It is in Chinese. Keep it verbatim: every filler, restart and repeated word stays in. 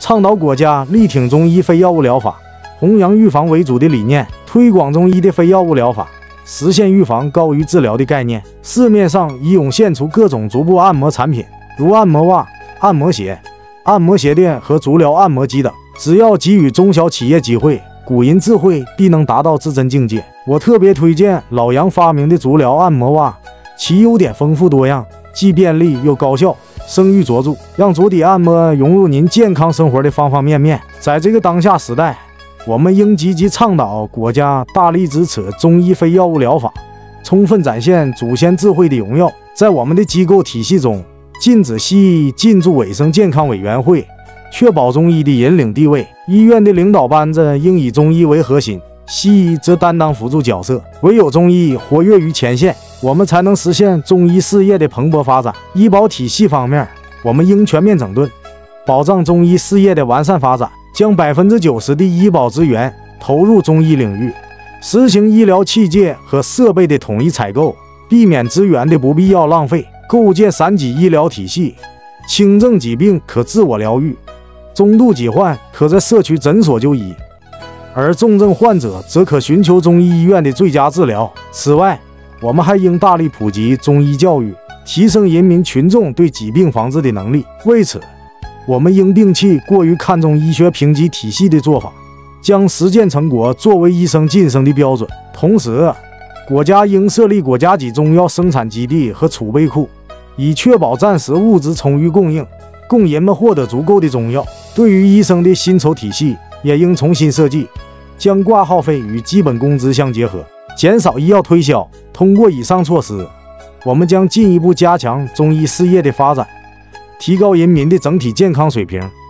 倡导国家力挺中医非药物疗法，弘扬预防为主的理念，推广中医的非药物疗法，实现预防高于治疗的概念。市面上已涌现出各种足部按摩产品，如按摩袜、按摩鞋、按摩鞋垫和足疗按摩机等。只要给予中小企业机会，古人智慧必能达到至臻境界。我特别推荐老杨发明的足疗按摩袜，其优点丰富多样，既便利又高效，声誉卓著，让足底按摩融入您健康生活的方方面面。在这个当下时代，我们应积极倡导国家大力支持中医非药物疗法，充分展现祖先智慧的荣耀。在我们的机构体系中，禁止西医进驻卫生健康委员会，确保中医的引领地位。医院的领导班子应以中医为核心，西医则担当辅助角色。唯有中医活跃于前线，我们才能实现中医事业的蓬勃发展。医保体系方面，我们应全面整顿，保障中医事业的完善发展，将百分之九十的医保资源投入中医领域，实行医疗器械和设备的统一采购，避免资源的不必要浪费，构建三级医疗体系。轻症疾病可自我疗愈，中度疾患可在社区诊所就医，而重症患者则可寻求中医医院的最佳治疗。此外，我们还应大力普及中医教育，提升人民群众对疾病防治的能力。为此，我们应摒弃过于看重医学评级体系的做法，将实践成果作为医生晋升的标准。同时，国家应设立国家级中药生产基地和储备库，以确保暂时物资充裕供应，供人们获得足够的中药。对于医生的薪酬体系，也应重新设计，将挂号费与基本工资相结合，减少医药推销。通过以上措施，我们将进一步加强中医事业的发展，提高人民的整体健康水平。